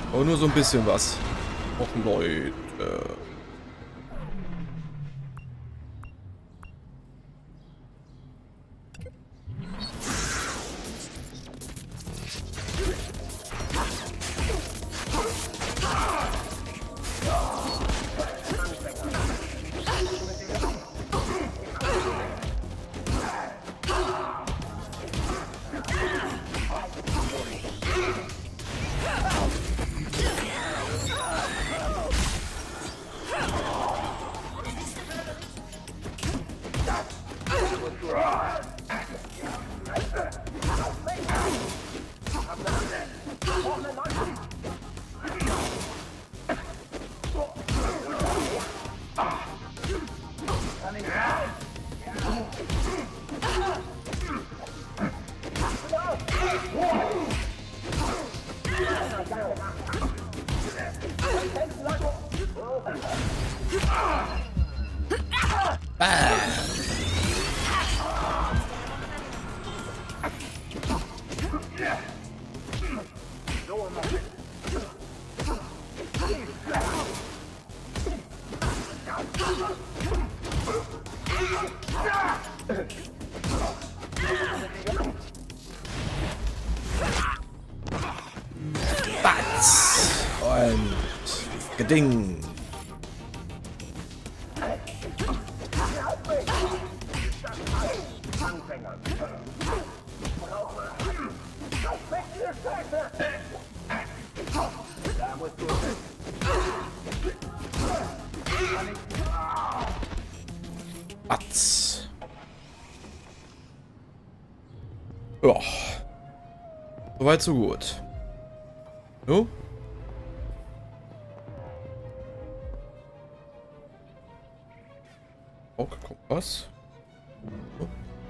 Aber nur so ein bisschen was. Och, Leute. Batz! Und Geding! Batz! Ja. Soweit so gut. No? Okay, Kompass. Oh.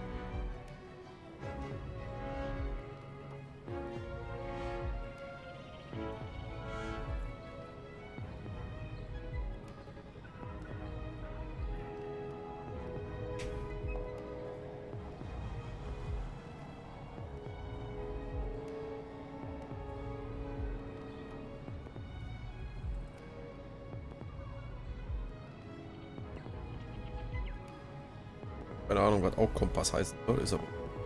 Keine Ahnung, was auch Kompass heißt. Oder ist aber.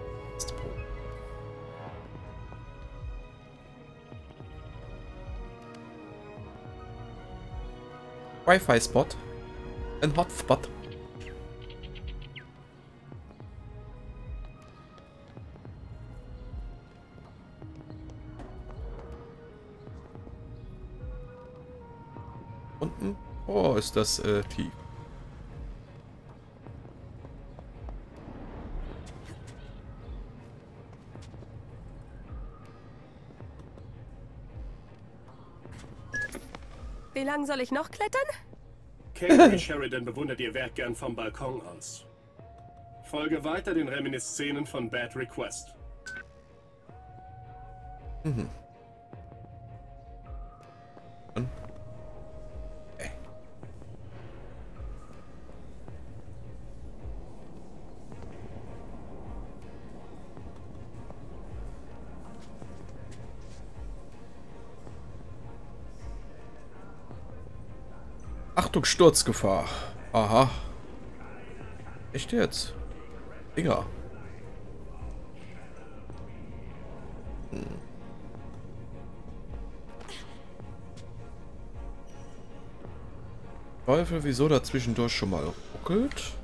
Wi-Fi-Spot. Ein Hotspot. Unten. Oh, ist das tief. Wie lang soll ich noch klettern? Kate Sheridan bewundert ihr Werk gern vom Balkon aus. Folge weiter den Reminiszenzen von Bad Request. Mhm. Achtung, Sturzgefahr. Aha. Echt jetzt? Dinger. Teufel, wieso da zwischendurch schon mal ruckelt?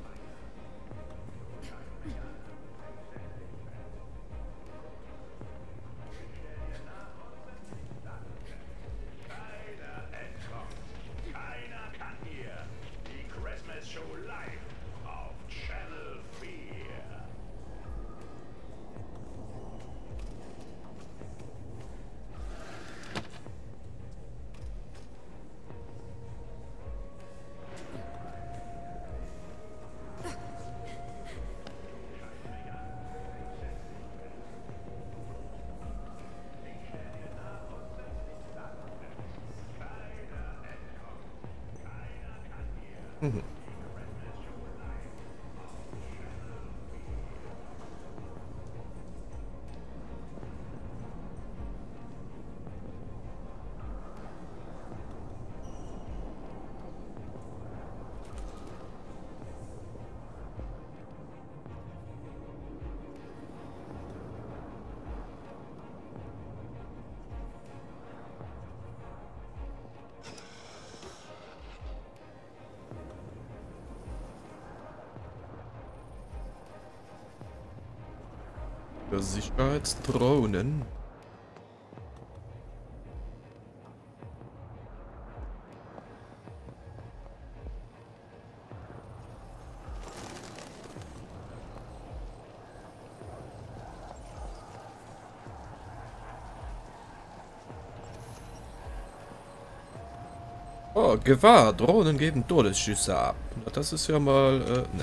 Mhm. Sicherheitsdrohnen. Oh, Gewahr, Drohnen geben Todesschüsse ab. Na, das ist ja mal, ne.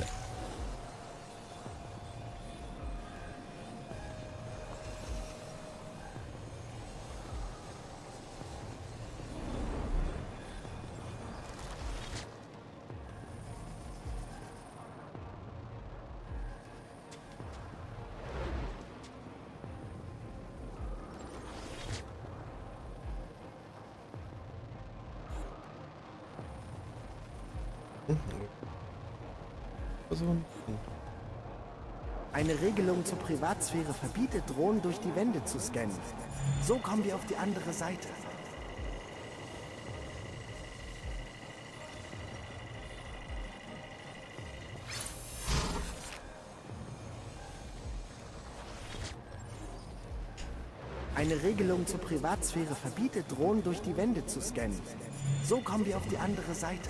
Eine Regelung zur Privatsphäre verbietet, Drohnen durch die Wände zu scannen. So kommen wir auf die andere Seite. Eine Regelung zur Privatsphäre verbietet, Drohnen durch die Wände zu scannen. So kommen wir auf die andere Seite.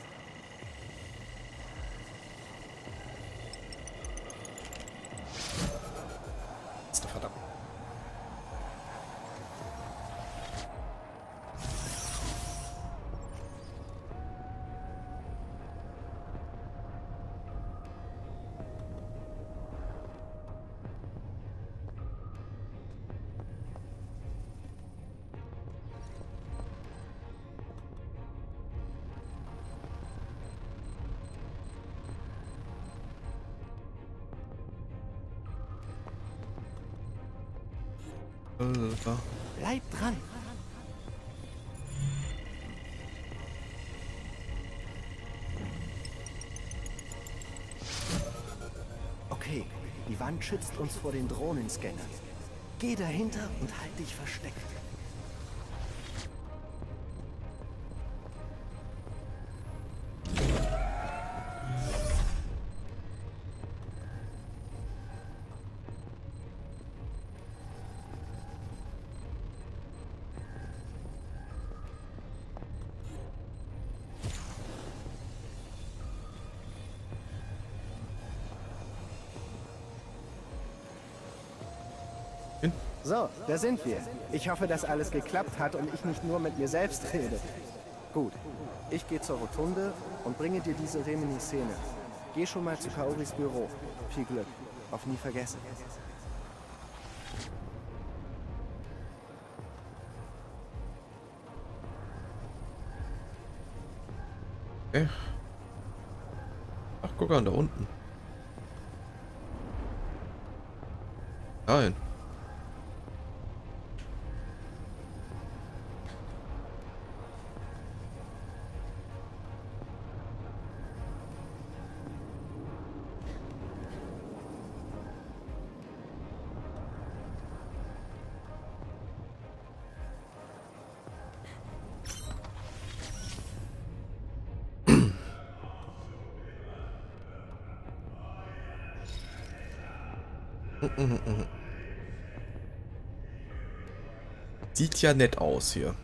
Verdammt. Bleib dran. Okay, die Wand schützt uns vor den Drohnenscannern. Geh dahinter und halt dich versteckt. So, da sind wir. Ich hoffe, dass alles geklappt hat und ich nicht nur mit mir selbst rede. Gut, ich gehe zur Rotunde und bringe dir diese Reminiscene. Geh schon mal zu Kaoris Büro. Viel Glück. Auf nie vergessen. Okay. Ach, guck an, da unten. Nein. Sieht ja nett aus hier.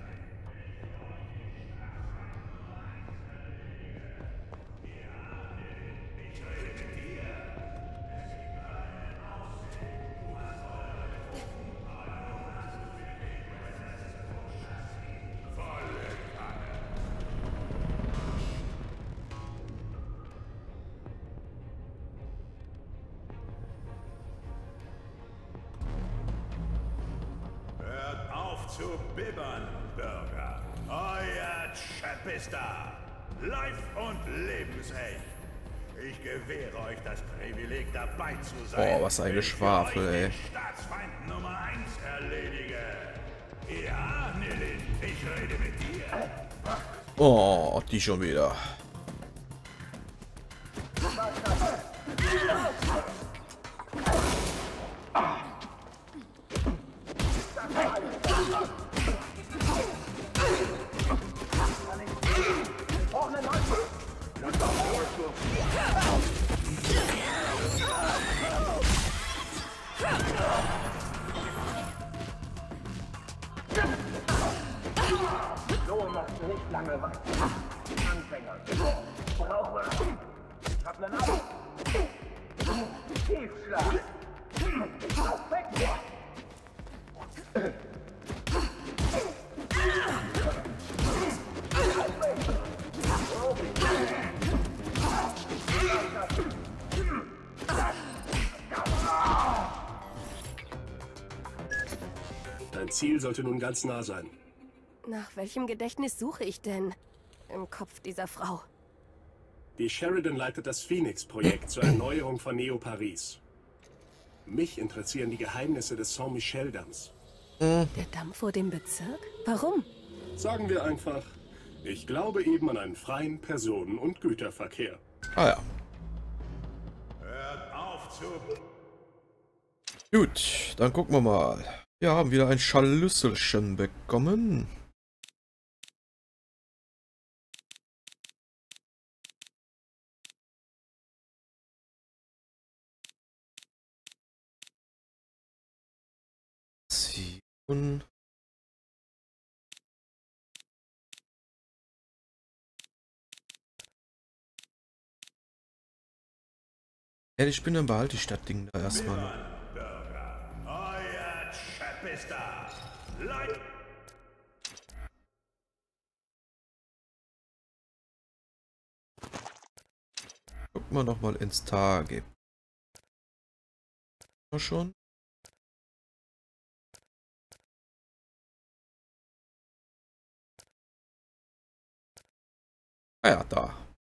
Zu bibbern, Bürger. Euer Chap ist da. Live und lebensecht. Ich gewähre euch das Privileg, dabei zu sein. Boah, was ein Geschwafel, ey. Den Staatsfeind Nummer 1 erledige. Ja, Nilin, ich rede mit dir. Oh, die schon wieder. So machst du nicht lange warten. Anfänger. Brauche. Ich hab nen Augen. Tiefschlag. Auf weg. Dein Ziel sollte nun ganz nah sein. Nach welchem Gedächtnis suche ich denn? Im Kopf dieser Frau. Die Sheridan leitet das Phoenix-Projekt zur Erneuerung von Neo-Paris. Mich interessieren die Geheimnisse des Saint-Michel-Damms. Der Damm vor dem Bezirk? Warum? Sagen wir einfach, ich glaube eben an einen freien Personen- und Güterverkehr. Ah ja. Hört auf zu... Gut, dann gucken wir mal. Wir haben wieder ein Schlüsselchen bekommen. Ziehen. Ja, ich bin, dann behalte ich das Ding da erstmal noch. Euer Chef ist da. Leute. Gucken wir noch mal ins Tage. Schon. Ah ja, da.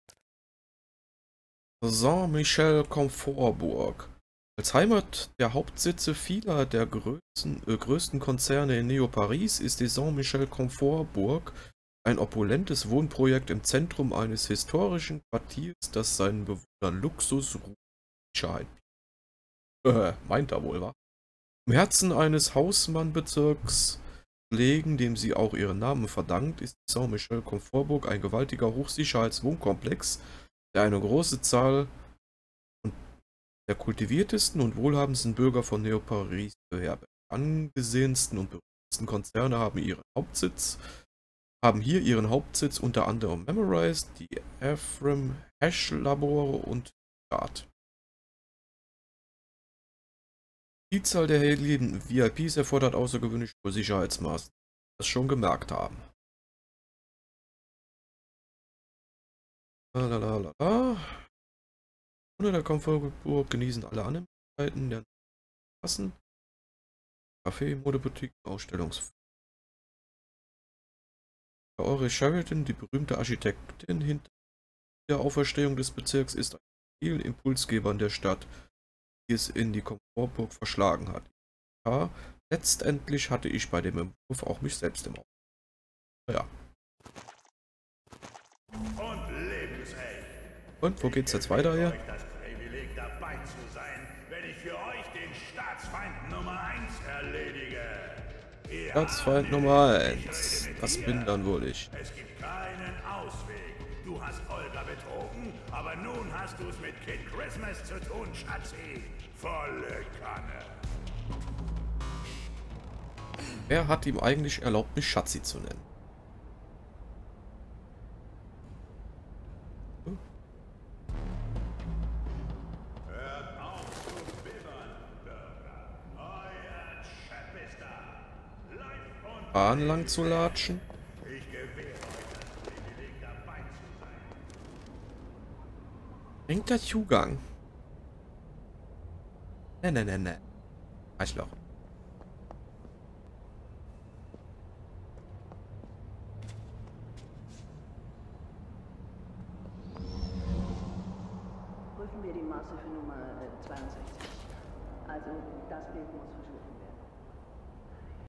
Saint-Michel-Comfortburg. Als Heimat der Hauptsitze vieler der größten Konzerne in Neo-Paris ist die Saint-Michel-Comfortburg ein opulentes Wohnprojekt im Zentrum eines historischen Quartiers, das seinen Bewohnern Luxus, Ruhe und Sicherheit bietet. Meint er wohl, wa? Im Herzen eines Hausmannbezirks gelegen, dem sie auch ihren Namen verdankt, ist die Saint-Michel-Comfortburg ein gewaltiger Hochsicherheitswohnkomplex, der eine große Zahl der kultiviertesten und wohlhabendsten Bürger von Neo-Paris beherbergt. Angesehensten und berühmtesten Konzerne haben hier ihren Hauptsitz, unter anderem Memorize, die Ephraim Hash Labore und Guard. Die Zahl der helligen VIPs erfordert außergewöhnlich hohe Sicherheitsmaßnahmen, das schon gemerkt haben. Lalalala. Unter der Comfortburg genießen alle Annehmlichkeiten der Kassen, Café, Modeboutique, Ausstellungs. Eure Sheridan, die berühmte Architektin hinter der Auferstehung des Bezirks, ist ein vielen Impulsgebern der Stadt, die es in die Comfortburg verschlagen hat. Ja, letztendlich hatte ich bei dem Entwurf auch mich selbst im Auge. Ja. Und wo geht's jetzt weiter hier? Das Privileg dabei zu sein, wenn ich für euch den Staatsfeind Nummer 1 erledige. Staatsfeind Nummer 1. Das bin dann wohl ich. Es gibt keinen Ausweg. Du hast Olga betrogen, aber nun hast du es mit Kid Christmas zu tun, Schatzi. Volle Kanne. Wer hat ihm eigentlich erlaubt, mich Schatzi zu nennen? Hört auf zu bibbern, Bürger. Euer Chef ist da. Live und Bahn lang zu latschen? ich gewähre euch das Privileg, dabei zu sein. Bringt der Zugang? Ne. Arschloch. Prüfen wir die Maße für Nummer 62. Also das Bild muss verschwunden